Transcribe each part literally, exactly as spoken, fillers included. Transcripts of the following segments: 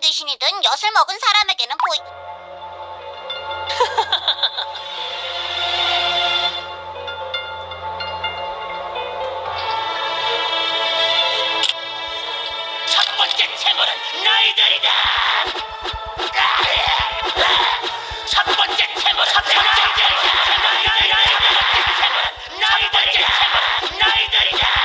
귀신이든 엿을 먹은 사람에게는 보이... 첫 번째 채무는 너희들이다. 첫 번째 채무는 너희들이다. 첫 번째 채무는 너희들이다.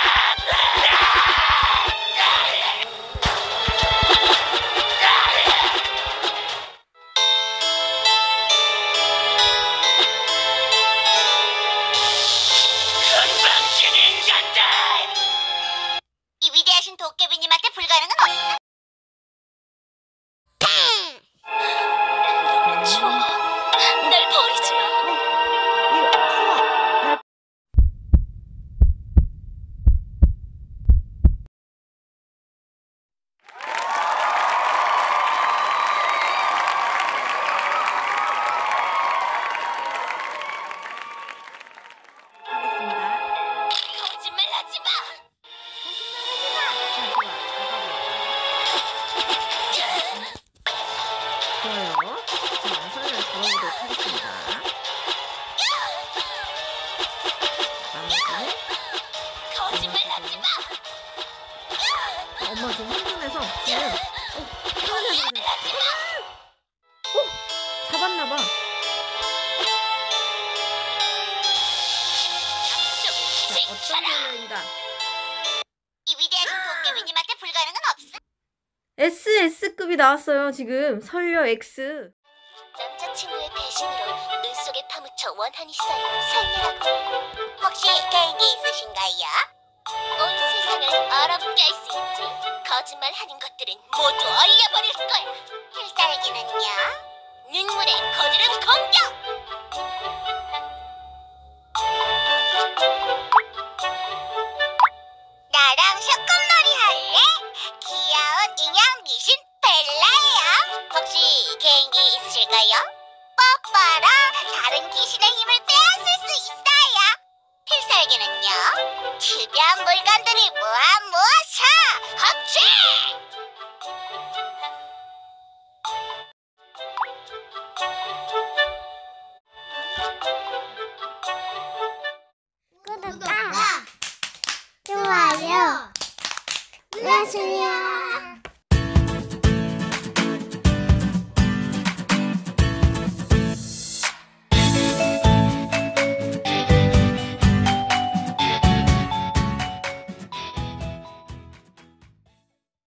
건방진 인간들! 이 위대하신 도깨비님한테 불가능은 없어. 너무 추워. 날 버리지 마. 거짓말하지 마. 좋아요. 자, 손을 잡아보도록 하겠습니다. 나머지는 거짓말하지 마. 엄마 좀 흥분해서 지금 어, 편안하게 그냥 거짓말하지 마. 어! 잡았나봐. 자, 어떤 지켜라. 걸로인가? 이 위대하신 도깨비님한테 불가능은 없어. 에스에스급이 나왔어요. 지금 설녀 X. 남자친구의 배신으로 눈 속에 파묻혀 원한이 쌓인 설녀라고. 혹시 개인기 있으신가요? 온 세상을 얼어붙게 할 수 있지. 거짓말하는 것들은 모두 얼려버릴 거야. 필살기는요? 눈물의 거드름 공격. 나랑 소꿉놀이 할래? 귀여운 인형 귀신 벨라예요. 혹시 개인기 있으실까요? 뽀뽀로 다른 귀신의 힘을 빼앗을 수 있어요. 필살기는요? 주변 물건들이 모아 모아서 합체! 구독과 좋아요 눌러주세요.